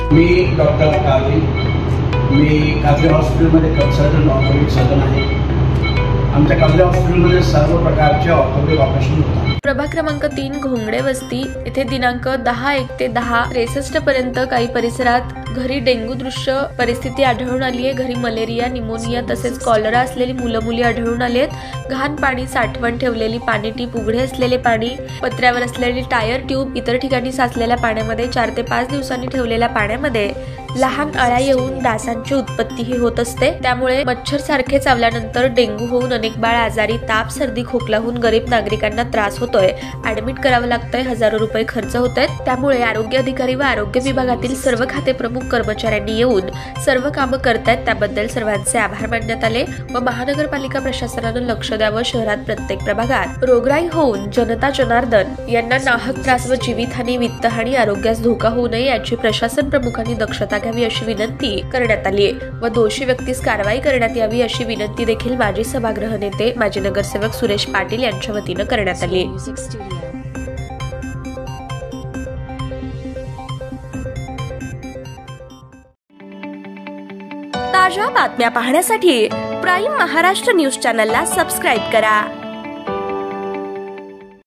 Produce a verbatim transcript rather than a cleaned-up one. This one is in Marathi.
मी डॉक्टर काजी, मी काजी हॉस्पिटलमध्ये कन्सल्टंट ऑर्थोपेडिक सर्जन आहे। आमच्या काजी हॉस्पिटलमध्ये सर्व प्रकारचे ऑर्थोपेडिक ऑपरेशन होतात। प्रभाग क्रमांक तीन घोंगडे वस्ती येथे दिनांक दहा एक ते दहा त्रेसष्ट पर्यंत काही परिसरात घरी डेंग्यू दृश्य परिस्थिती आढळून आली आहे। घरी मलेरिया, निमोनिया तसेच कॉलरा असलेली मुलं मुली आढळून आले आहेत। घाण पाणी, साठवण ठेवलेली पाणी टीप, उघडे असलेले पाणी, पत्र्यावर असलेली टायर ट्यूब, इतर ठिकाणी साचलेल्या पाण्यामध्ये, चार ते पाच दिवसांनी ठेवलेल्या पाण्यामध्ये लहान अळ्या येऊन डासांची उत्पत्तीही होत असते। त्यामुळे मच्छर सारखे चावल्यानंतर डेंग्यू होऊन अनेक बाळ आजारी, ताप, सर्दी, खोकला होऊन गरीब नागरिकांना त्रास होतोय, ऍडमिट करावं लागतंय, हजारो रुपये खर्च होत आहेत। त्यामुळे आरोग्य अधिकारी व आरोग्य विभागातील सर्व खाते प्रमुख कर्मचाऱ्यांनी येऊन सर्व कामं करतायत, त्याबद्दल सर्वांचे आभार मानण्यात आले व महानगरपालिका प्रशासनानं लक्ष द्यावं। शहरात प्रत्येक प्रभागात रोगराई होऊन जनता जनार्दन यांना नाहक त्रास व जीवितहानी, वित्तहानी, आरोग्यास धोका होऊ नये याची प्रशासन प्रमुखांनी दक्षता घ्यावी अशी विनंती करण्यात आली आहे व दोषी व्यक्तीस कारवाई करण्यात यावी अशी विनंती देखील माजी सभागृह नेते माजी नगरसेवक सुरेश पाटील यांच्या वतीनं करण्यात आली आहे। ताज्या बातम्या पाहण्यासाठी प्राईम महाराष्ट्र न्यूज चॅनलला सबस्क्राईब करा।